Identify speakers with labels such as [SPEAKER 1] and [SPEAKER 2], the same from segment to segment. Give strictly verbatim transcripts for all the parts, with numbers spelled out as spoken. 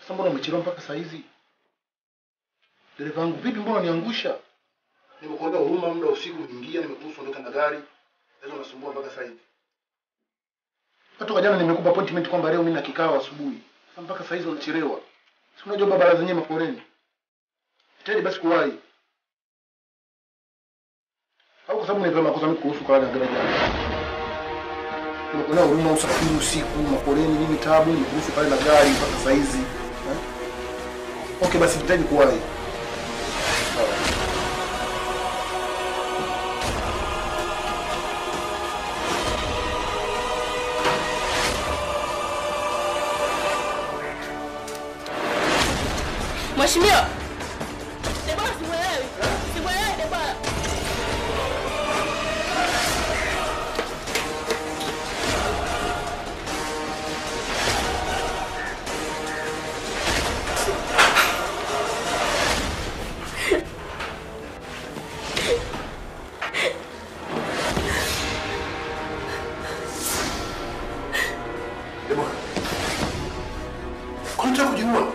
[SPEAKER 1] Sasa mbona umechelewa mpaka saa hizi? Dereva wangu vipi, mbona niangusha? Nimekuambia huruma, muda usiku uliingia, nimekuruhusu ondoka na gari. Leo unasumbua mpaka saa hizi. Hata jana nimekupa appointment kwamba leo mimi na kikao asubuhi. Sasa mpaka saa hizi unachelewa. Si unajua barabara zenyewe maforeni. Tedi basi kuwahi. Au kwa sababu nimevaa makosa mimi kuhusu kwa gari jana. Nimekuona huruma usafiri usiku, maforeni, mimi taabu, nimekuruhusu pale na gari mpaka saa hizi. Eh? Okay basi nitaji kuwahi.
[SPEAKER 2] Mheshimiwa. Debora simuelewi. Simuelewi Debora.
[SPEAKER 1] Debora. Kwa nini unataka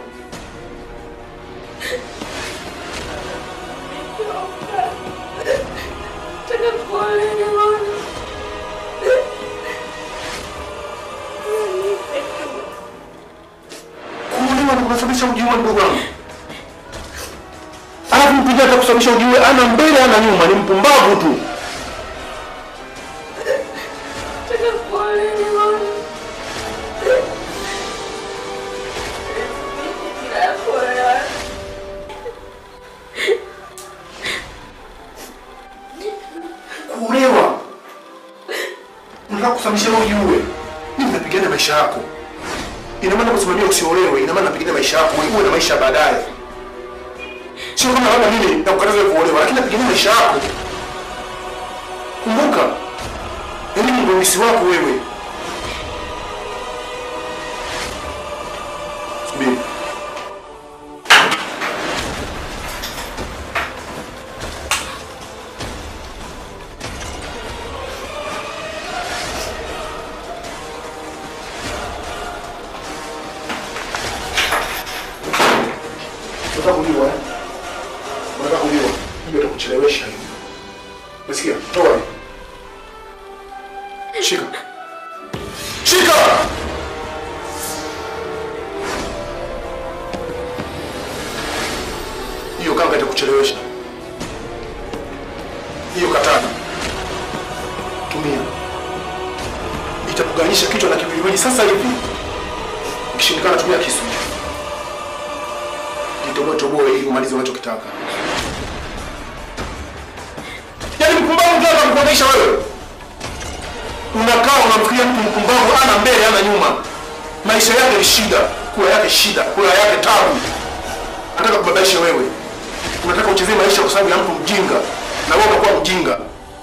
[SPEAKER 1] kusababisha ujiue ndugu wangu. Alafu mpiga hata kusababisha ujiue ana mbele ana nyuma, ni mpumbavu tu.
[SPEAKER 2] Taka pole ni mwana.
[SPEAKER 1] Kulewa. Unataka kusababisha ujiue. Mimi napigana maisha yako. Ina maana kusimamia usiolewe, ina maana napigania maisha yako, wewe na maisha baadaye. Sio kama labda mimi nakukataza kuolewa, lakini napigania maisha yako. Kumbuka, elimu ndio misi wako wewe. Subiri. Unataka kuliwa eh? Unataka kuliwa. Hiyo itakuchelewesha hiyo. Unasikia? Toa. Shika. Shika! Hiyo kanga itakuchelewesha. Hiyo katana. Tumia. Itakuganisha kichwa na kiwiliwili sasa hivi. Ukishindikana tumia kisu. Toboe toboe ili umalize unachokitaka. Yaani mpumbavu ndio anakuonyesha wewe. Unakaa unamfikiria mtu mpumbavu ana mbele ana nyuma. Maisha yake ni shida, kula yake shida, kula yake tabu. Nataka kubabaisha wewe. Unataka uchezee maisha kwa sababu ya mtu mjinga na wewe unakuwa mjinga.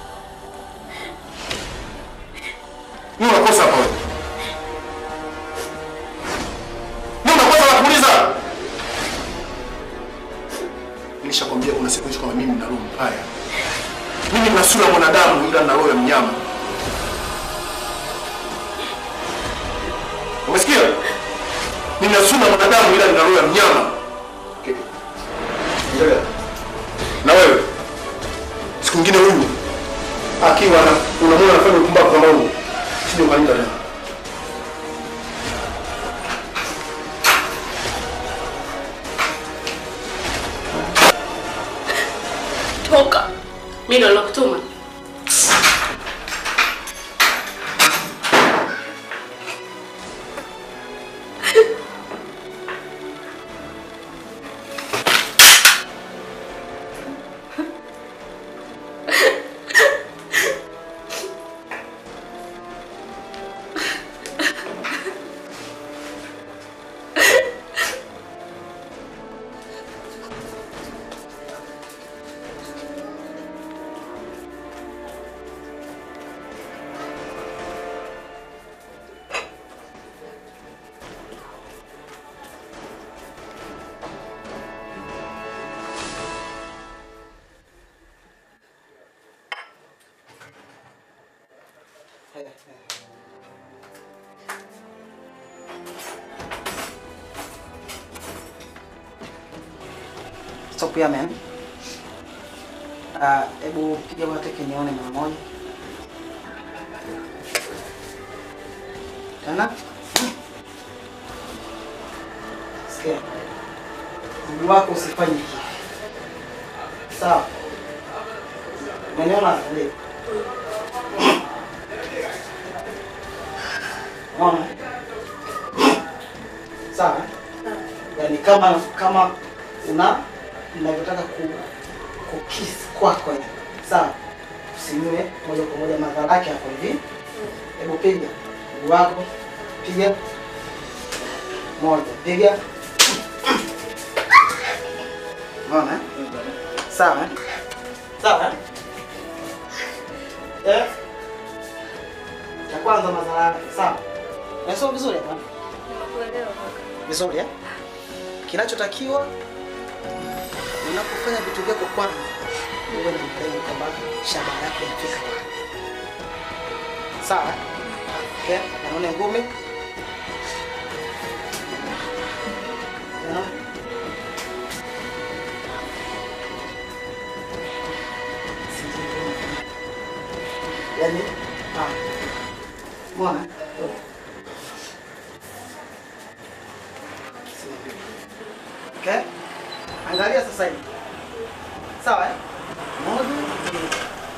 [SPEAKER 1] Ni unakosa hapo. Ni unakosa la kuuliza. Nishakwambia kuna siku hizo kama mimi na roho mbaya. Mimi nina sura ya mwanadamu ila na roho ya mnyama. Umesikia? Nina sura ya mwanadamu ila nina roho ya mnyama. Okay. Endelea. Na wewe siku nyingine huyu akiwa na unamwona anafanya upumbavu kama huo, sije ukaenda leo.
[SPEAKER 2] Toka. Mimi ndo nakutuma.
[SPEAKER 3] stop here man. Ah, hebu piga kwa teke nione mara moja. Tena? Sikia. Mguu wako usifanye hivi. Sawa. Umeona ndio? Unaona? Sawa? Yaani kama kama una unavyotaka ku kukiss kwako hivi. Sawa? Usinywe moja kwa moja madhara yake hapo hivi. Hebu piga mguu wako. Piga. Moja, piga. Unaona? Sawa? Sawa? Eh? Ya kwanza madhara yake, sawa? Nasoma vizuri hapa?
[SPEAKER 2] Nakuelewa kaka.
[SPEAKER 3] Vizuri eh? Kinachotakiwa unapofanya vitu vyako kwanza uwe na mpango kwamba shabaha yako inafika wapi. Sawa? Okay, naona ngumi. Unaona? Yaani, ah. Unaona? Okay? Angalia sasa hivi. Sawa eh? Moja, mbili.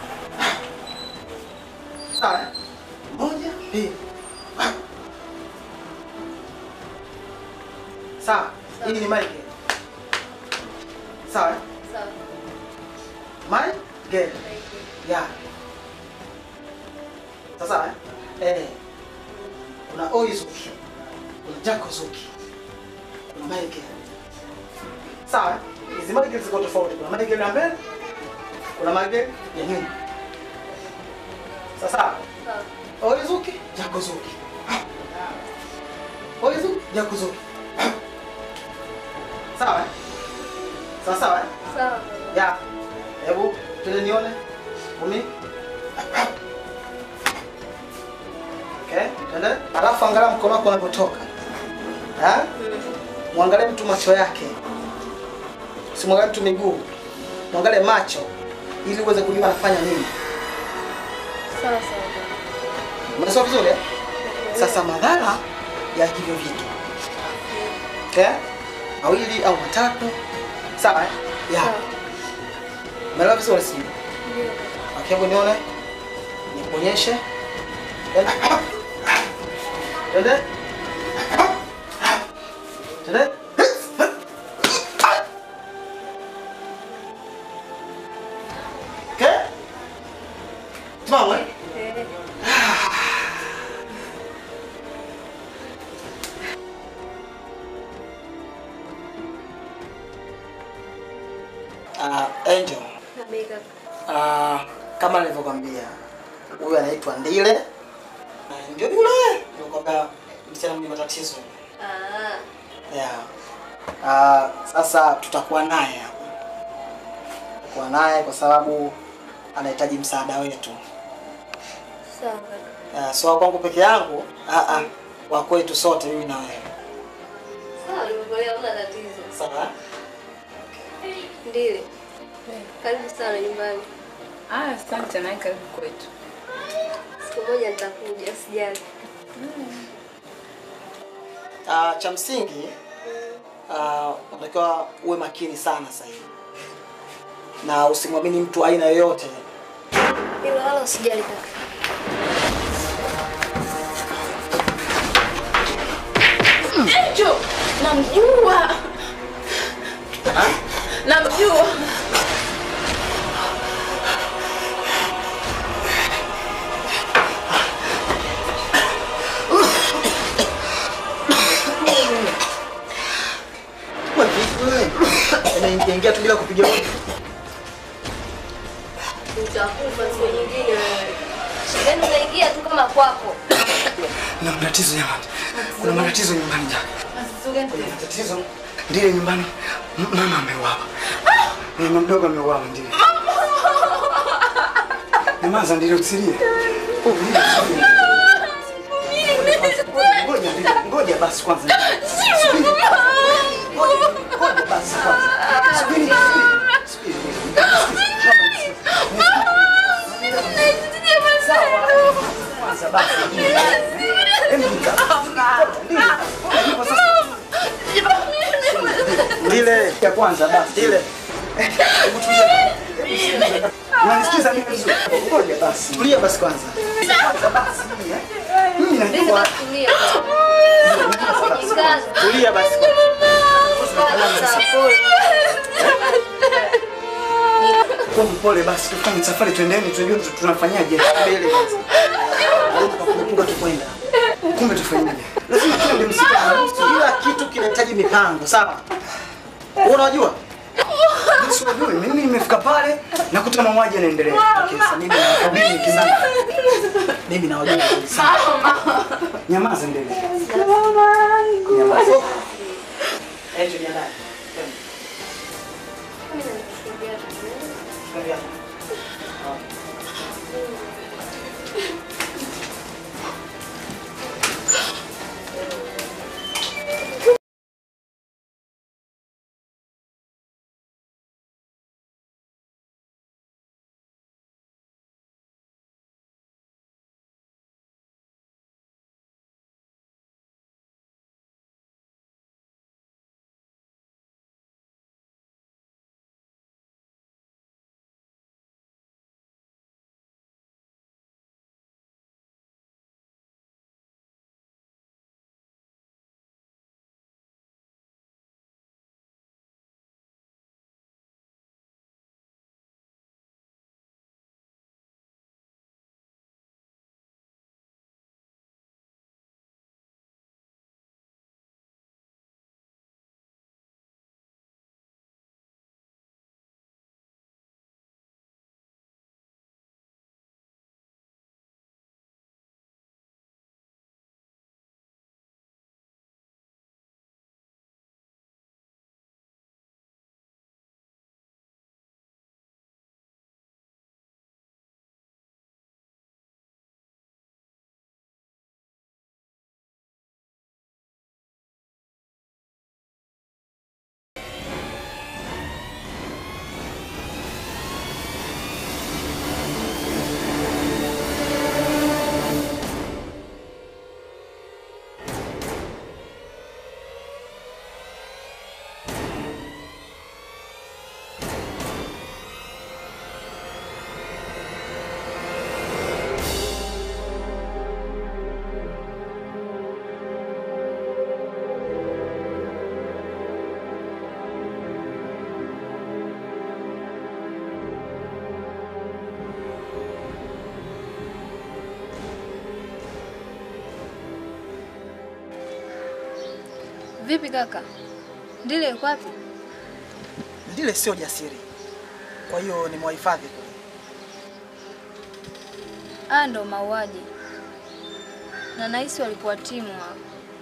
[SPEAKER 3] Sawa eh? Moja, mbili. Sawa. Hii ni mic. Sawa eh?
[SPEAKER 2] Sawa.
[SPEAKER 3] Mic, get. Yeah. Sasa eh? Eh. Kuna Oizuki. Kuna Jakozuki. Kuna mic. Sawa? Hizi mic ziko tofauti. Kuna mic ya mbele, kuna mic ya nyuma. Sasa
[SPEAKER 2] Sawa.
[SPEAKER 3] Oizuki, Jakozuki. Oizuki, Jakozuki. Sawa? Sawa sawa?
[SPEAKER 2] Sawa.
[SPEAKER 3] Ya. Hebu tule nione. Uni. Okay, tende. Alafu angalia mkono wako unapotoka. Eh? Muangalie mtu macho yake. Usimwangalie mtu miguu. Muangalie macho ili uweze kujua anafanya nini.
[SPEAKER 2] Sawa sawa.
[SPEAKER 3] Umeelewa vizuri eh? Sasa madhara ya hivyo vitu. Okay? Mawili au matatu. Sawa eh? Ya. Umeelewa vizuri sio?
[SPEAKER 2] Ndio.
[SPEAKER 3] Okay, hebu nione. Nikuonyeshe. Tende. Tende. Okay? Tumawe.
[SPEAKER 2] Eh.
[SPEAKER 3] Ah, Angel.
[SPEAKER 2] Nabeka.
[SPEAKER 3] Ah, kama nilivyokuambia, huyu anaitwa Ndile. Na ndio yule nilikwambia msichana mwenye matatizo.
[SPEAKER 2] Ah.
[SPEAKER 3] Yeah. Ah, sasa tutakuwa naye hapa. Tutakuwa naye kwa sababu anahitaji msaada wetu.
[SPEAKER 2] Sawa kaka.
[SPEAKER 3] Ah, so kwangu peke yangu, ah ah, wa kwetu sote mimi na wewe.
[SPEAKER 2] Sawa, nimekuelewa, una tatizo.
[SPEAKER 3] Sawa?
[SPEAKER 2] Ndio. Karibu sana nyumbani.
[SPEAKER 4] Ah, asante na karibu kwetu.
[SPEAKER 2] Siku moja nitakuja, usijali.
[SPEAKER 3] Ah, cha msingi ah, unatakiwa uwe makini sana sasa hivi. Na usimwamini mtu aina yoyote.
[SPEAKER 2] Hilo wala usijali kaka.
[SPEAKER 4] Angel, namjua.
[SPEAKER 3] Ha?
[SPEAKER 4] Namjua.
[SPEAKER 3] Inaingia tu bila kupiga hodi.
[SPEAKER 2] Utakufa siku nyingine wewe. Yaani unaingia tu kama kwako.
[SPEAKER 3] Na matatizo jamani. Kuna matatizo nyumbani jana.
[SPEAKER 4] Matatizo gani?
[SPEAKER 3] Kuna matatizo. Ndile nyumbani mama ameuawa. Mama mdogo ameuawa Ndile. Nyamaza Ndile usilie. Oh, Ndile. Ngoja Ndile, ngoja basi kwanza. Ngoja basi kwanza. Subiri. basi. Hebu Ndile ya kwanza basi. Ndile. Hebu tulia. Unanisikiza mimi vizuri? Ngoja basi. Tulia basi kwanza. Kwanza basi mimi eh. Mimi najua.
[SPEAKER 2] Tulia. Jikaze.
[SPEAKER 3] Tulia basi. Kwa mpole basi tufanye safari twendeni tujue tunafanyaje mbele basi. Kumbe tukwenda. Kumbe tufanyaje? Lazima tuende msitu. Kila kitu kinahitaji mipango, sawa? Wewe unajua? Unajua mimi nimefika pale nakuta mauaji yanaendelea. Sasa mimi nakabili kizani. Mimi nawajua sana. Nyamaza mbele. Nyamaza. Eti ni nani?
[SPEAKER 2] Vipi kaka? Ndile yuko wapi?
[SPEAKER 3] Ndile sio jasiri. Kwa hiyo ni mwahifadhi kule.
[SPEAKER 2] Ah, ndo mauaji. Na nahisi walikuwa timu hapo.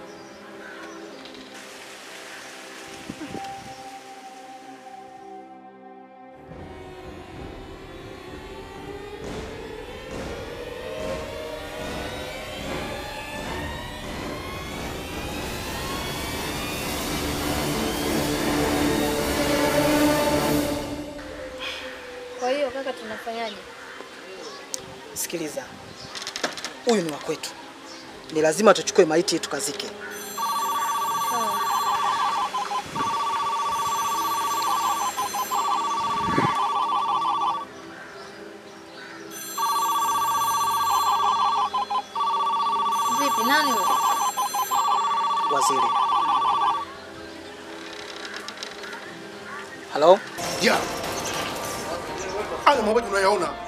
[SPEAKER 2] Kwa hiyo kaka, tunafanyaje?
[SPEAKER 3] Sikiliza. Huyu ni wa kwetu. Ni lazima tuchukue maiti tukazike.
[SPEAKER 2] Sawa. Vipi, nani huyo?
[SPEAKER 3] Waziri. Hello?
[SPEAKER 1] Yeah. Haya mambo tunayaona.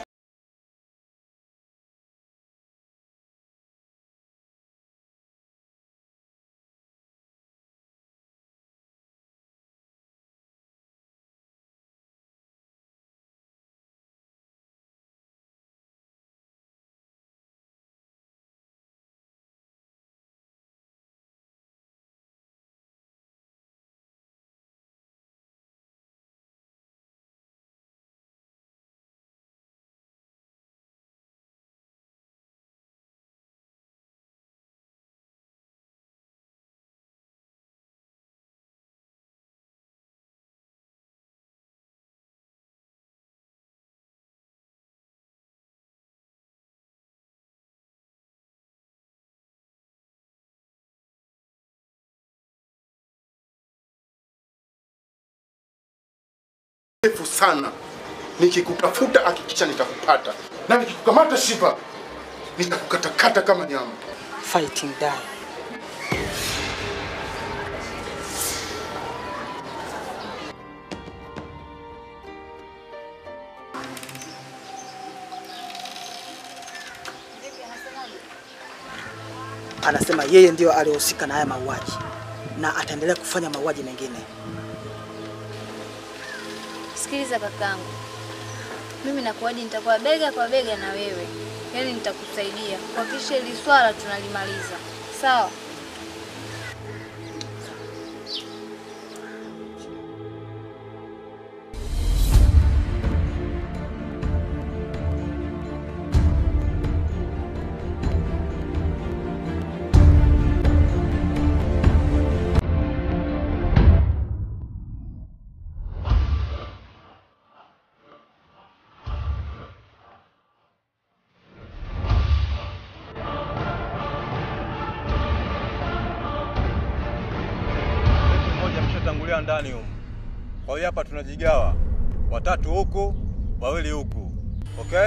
[SPEAKER 1] Refu sana. Nikikutafuta hakikisha nitakupata. Na nikikukamata Shiva, nitakukatakata kama nyama.
[SPEAKER 3] Fighting die. Anasema yeye ndio alihusika na haya mauaji na ataendelea kufanya mauaji mengine.
[SPEAKER 2] Sikiliza kakangu. Mimi nakuahidi nitakuwa bega kwa bega na wewe. Yaani nitakusaidia kuhakikisha hili swala tunalimaliza. Sawa?
[SPEAKER 5] Ndani huko. Kwa hiyo hapa tunajigawa. Watatu huku, wawili huku. Okay?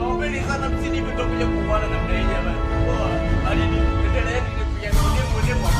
[SPEAKER 5] Sana msini kutokuja kuona na mreja bana. Poa. Hadi ni endelea ni kuyangoje moja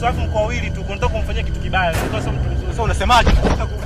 [SPEAKER 6] nusu, alafu mko wawili tu, unataka kumfanyia kitu kibaya. Sasa mtu mzuri.
[SPEAKER 5] Sasa unasemaje?